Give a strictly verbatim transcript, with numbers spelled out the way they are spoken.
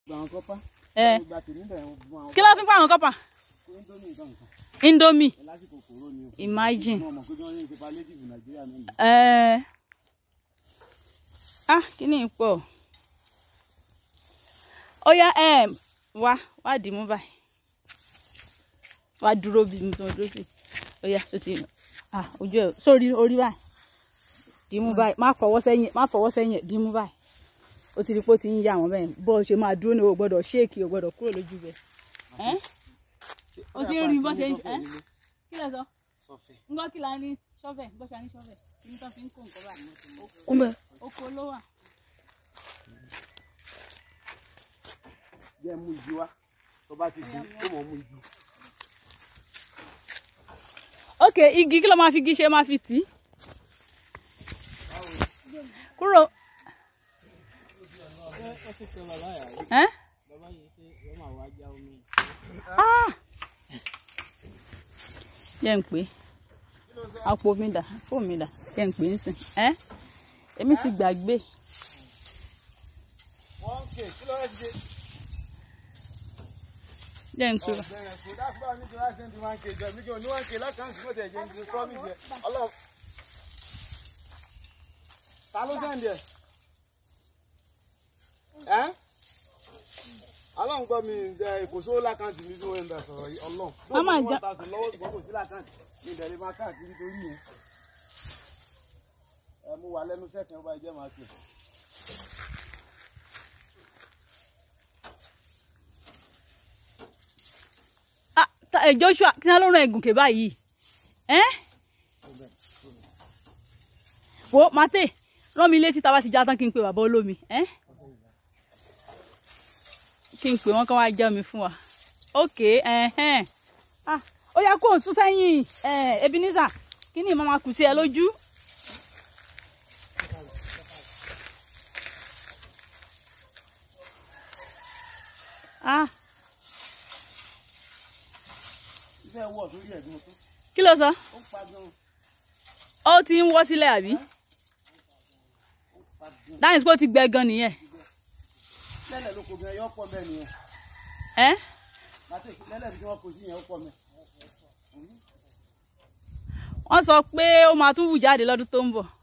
Eh. Kí ló fi pa àwọn kọ́pà? Indomie. Imagine. Eh. Ah, kí ni ipò? Ó yá eh wá wá dì mú báyìí. Wá dúró bí mo tó dúró sí. Ó yá so ti ah ojú ẹ sórí orí báyìí. Dì mú báyìí. Má fọwọ́ sẹ́yìn, má fọwọ́ sẹ́yìn, dì mú báyìí. Ó ti rí pé ó ti ń yà wọ́n bẹ́ẹ̀. Bó ṣe máa dúró ní o gbọ́dọ̀ shake, o gbọ́dọ̀ kúrò lójú bẹ́ẹ̀. Eh? Ó ti rí bó ṣe eh? Kí lẹ sọ? Sọ́fẹ̀. Ńgọ́ kí la ní ṣọ́fẹ̀, bó ṣe ní ṣọ́fẹ̀. Kí tó fi ń kó nǹkan báyìí. Kúnbẹ̀. Oko ló wà. Jẹ́ mú igi wá. Tó bá ti di, ó mọ̀ mú igi. Okay, igi kí ló máa fi igi ṣe máa fi tì? Kúrò. Eh? Ah! Jẹ́ ń pè. Àpò mi dà, àpò mi dà. Jẹ́ ń pè ńsìn. Eh? Èmi ti gbàgbé. Jẹ́ ń pè. Ta ló sẹ́ndì ẹ̀? Eh? Ọlọ́run gbọ́ mi kò sówó lákàntì ní tí wọ́n ń bẹ̀ sọ̀rọ̀ yìí Ọlọ́run. Mama jà. Lọ́wọ́ ìgbọ́ kò sí lákàntì ní ìdẹ̀lẹ́ máa káàkiri torí yẹn. Ẹ mú wa lẹ́nu sẹ́kẹ̀ ó bá jẹ́ máa tẹ̀. Ah, eh Joshua, kí ni ló rán ẹ̀gùn ké báyìí? Eh? Wo Mate, rán mi létí tá bá ti já tán kí n pè bàbá olómi, eh? Kí n pè wọ́n kàn wá jẹ́ mi fún wa. Okay, eh eh. Ah, ó yá kó sún sẹ́yìn. Eh, Ebenezer, kí ni mama kù sí ẹ lójú? Ah. Kí ló sọ? Ó ti ń wọ́ sílẹ̀ àbí? That is pé ó ti gbẹ gan nìyẹn. Lẹ́lẹ̀ ló kò gan yọ pọ̀ bẹ́ẹ̀ nìyẹn. Eh? Mate, lẹ́lẹ̀ bí wọ́n kò sí yẹn ó pọ̀ mẹ́. Wọ́n sọ pé ó máa tún wù jáde lọ́dún tó ń bọ̀.